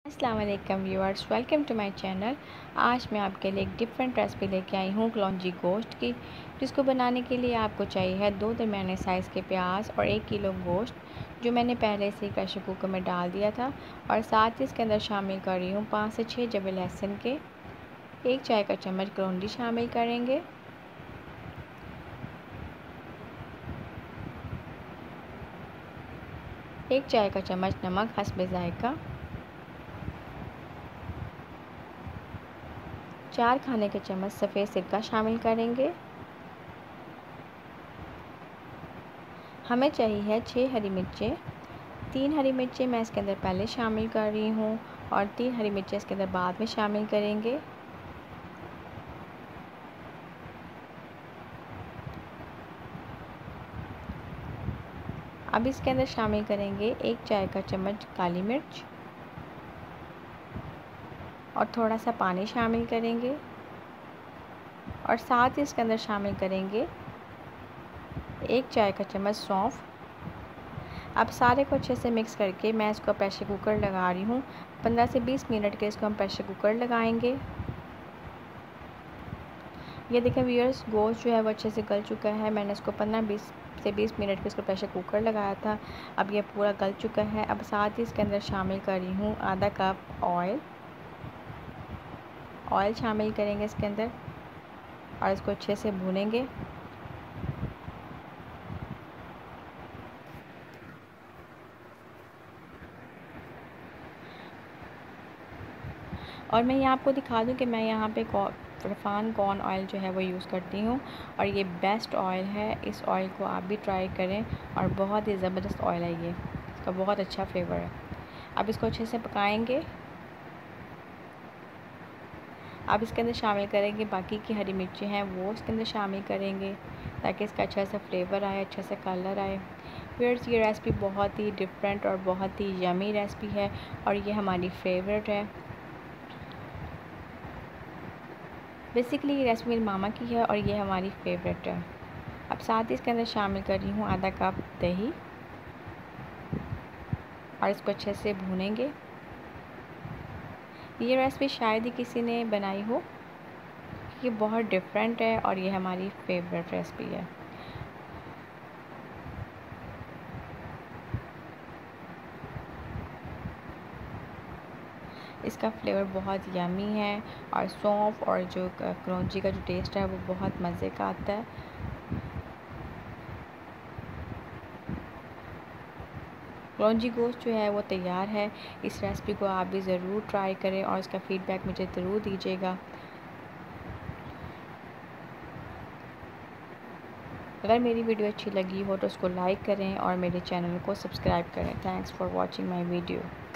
अस्सलाम वालेकुम viewers, welcome to my channel. आज मैं आपके लिए एक डिफरेंट रेसिपी लेके आई हूँ कलौंजी गोश्त की, जिसको बनाने के लिए आपको चाहिए है 2 दरमियाने साइज़ के प्याज और 1 किलो गोश्त, जो मैंने पहले से प्रेशर कुकर में डाल दिया था। और साथ ही इसके अंदर शामिल कर रही हूँ 5 से 6 जबे लहसुन के, 1 चाय का चम्मच कलौंजी शामिल करेंगे, एक चाय का चम्मच नमक हस्बे ज़ायका, 4 खाने के चम्मच सफ़ेद सिरका शामिल करेंगे। हमें चाहिए है 6 हरी मिर्चें, 3 हरी मिर्चें मैं इसके अंदर पहले शामिल कर रही हूँ और 3 हरी मिर्चें इसके अंदर बाद में शामिल करेंगे। अब इसके अंदर शामिल करेंगे 1 चाय का चम्मच काली मिर्च और थोड़ा सा पानी शामिल करेंगे और साथ ही इसके अंदर शामिल करेंगे 1 चाय का चम्मच सौंफ। अब सारे को अच्छे से मिक्स करके मैं इसको प्रेशर कुकर लगा रही हूँ। 15 से 20 मिनट के इसको हम प्रेशर कुकर लगाएंगे। ये देखें व्यूअर्स, गोश्त जो है वो अच्छे से गल चुका है। मैंने इसको 15 से 20 मिनट के इसको प्रेशर कुकर लगाया था। अब ये पूरा गल चुका है। अब साथ ही इसके अंदर शामिल कर रही हूँ आधा कप ऑयल शामिल करेंगे इसके अंदर और इसको अच्छे से भूनेंगे। और मैं यहाँ आपको दिखा दूँ कि मैं यहाँ पे रफ़ान कॉर्न ऑयल जो है वो यूज़ करती हूँ और ये बेस्ट ऑयल है। इस ऑयल को आप भी ट्राई करें और बहुत ही ज़बरदस्त ऑयल है ये, इसका बहुत अच्छा फ्लेवर है। अब इसको अच्छे से पकाएंगे। अब इसके अंदर शामिल करेंगे बाकी की हरी मिर्चें हैं वो इसके अंदर शामिल करेंगे ताकि इसका अच्छा सा फ्लेवर आए, अच्छा सा कलर आए। व्यूअर्स, ये रेसिपी बहुत ही डिफरेंट और बहुत ही यमी रेसिपी है और ये हमारी फेवरेट है। बेसिकली ये रेसिपी मेरी मामा की है और ये हमारी फेवरेट है। अब साथ ही इसके अंदर शामिल कर रही हूँ आधा कप दही और इसको अच्छे से भूनेंगे। ये रेसिपी शायद ही किसी ने बनाई हो, ये बहुत डिफरेंट है और ये हमारी फेवरेट रेसिपी है। इसका फ्लेवर बहुत यमी है और सौंफ और जो कलौंजी का जो टेस्ट है वो बहुत मज़े का आता है। कलौंजी गोश्त जो है वो तैयार है। इस रेसिपी को आप भी ज़रूर ट्राई करें और इसका फ़ीडबैक मुझे ज़रूर दीजिएगा। अगर मेरी वीडियो अच्छी लगी हो तो उसको लाइक करें और मेरे चैनल को सब्सक्राइब करें। Thanks for watching my video.